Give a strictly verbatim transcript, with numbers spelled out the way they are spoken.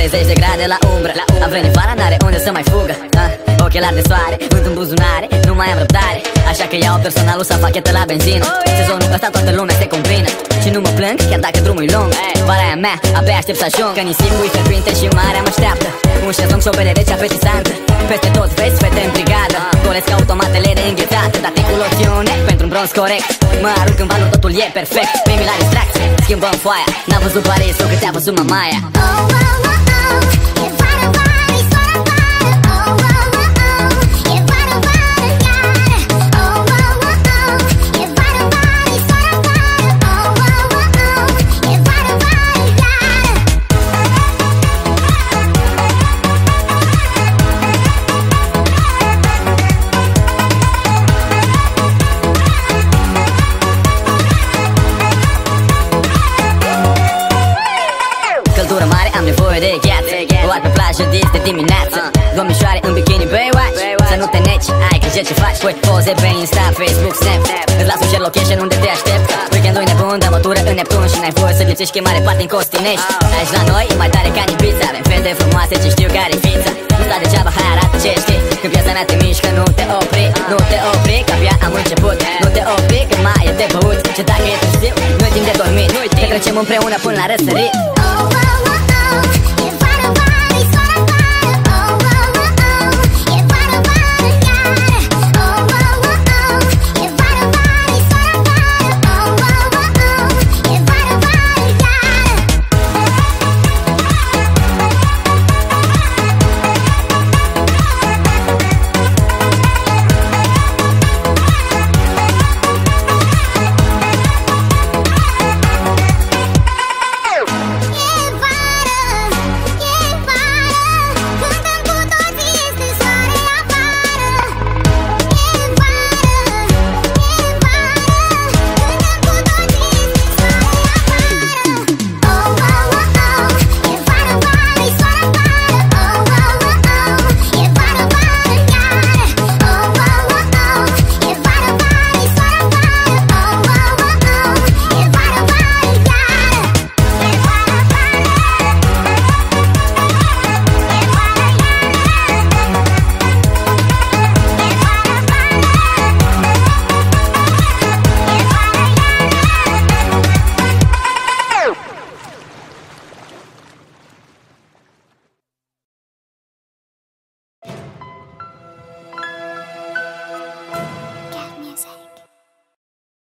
treizeci de grade la umbră, a venit vara, n-are unde să mai fugă. ah, Ochelari de soare, vânt în buzunare, nu mai am răbdare, așa că iau personalul să fachetă la benzină. Sezonul ăsta toată lumea se combină și nu mă plâng, chiar dacă drumul e lung. Vara e a mea, abia aștept să ajung, că nisipul e fierbinte și marea mă așteaptă. Un șezlong și o bere rece apetisantă, peste tot vezi fete în brigadă. Golesc automatele de înghețată, date cu loțiune pentru un bronz corect. Mă arunc în valuri, totul e perfect. Primii la distracție, schimbăm foaia. N-a văzut Parisul cât a văzut Mamaia. Oh, oh, oh, oh, e vară, vară, e soară, vară. Oh, oh, oh, oh, e vară, vară, iară. Oh, oh, oh, oh, e vară, vară, e soară, vară. Oh, oh, oh, oh, e vară, vară, iară. Căldură mare, am nevoie de gheață. Doar pe plajă dis de dimineață. Domnișoare în bikini Baywatch, să nu te neci, ai grijă ce faci. Pui poze pe Insta, Facebook, Snap. Îți las un share location unde te aștept. Weekendul e nebun, dă mătură în Neptun și n-ai voie să lipsești, că e mare parte în Costinești. Aici la noi e mai tare ca în Ibiza. Avem fete frumoase ce știu care fița. Nu sta degeaba, hai arată ce știi. Când piața mea te mișcă, nu te opri. Nu te opri, că abia am început. Nu te opri, că mai e de băut. Și dacă e târziu, nu-i timp de dormit. Petrecem împreună până la răsărit. Oh, oh, oh,